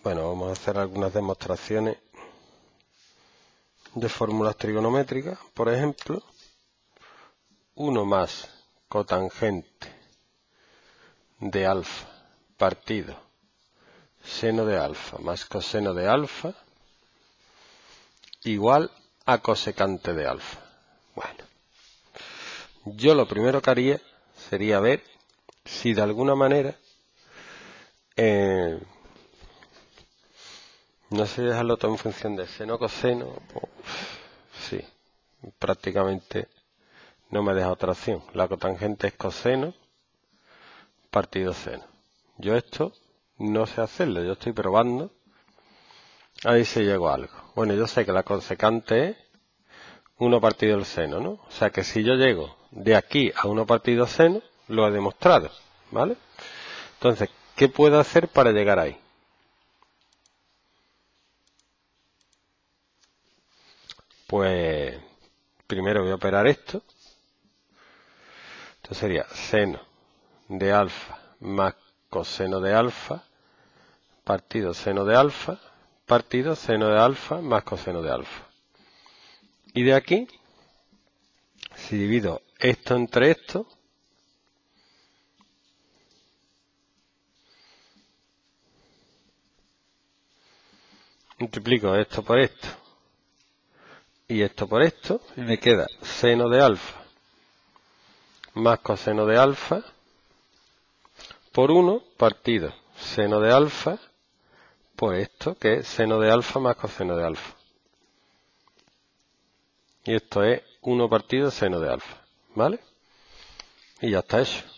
Bueno, vamos a hacer algunas demostraciones de fórmulas trigonométricas. Por ejemplo, 1 más cotangente de alfa partido seno de alfa más coseno de alfa igual a cosecante de alfa. Bueno, yo lo primero que haría sería ver si de alguna manera, no sé, dejarlo todo en función de seno, coseno, sí, prácticamente no me deja otra opción. La cotangente es coseno partido seno. Yo esto no sé hacerlo, yo estoy probando a ver si llego a algo. Bueno, yo sé que la cosecante es 1 partido el seno, ¿no? O sea que si yo llego de aquí a 1 partido seno, lo he demostrado, ¿vale? Entonces, ¿qué puedo hacer para llegar ahí? Pues primero voy a operar esto. Esto sería seno de alfa más coseno de alfa partido seno de alfa partido seno de alfa más coseno de alfa. Y de aquí, si divido esto entre esto, multiplico esto por esto y esto por esto, y me queda seno de alfa más coseno de alfa por 1 partido seno de alfa por esto, que es seno de alfa más coseno de alfa. Y esto es 1 partido seno de alfa, ¿vale? Y ya está hecho.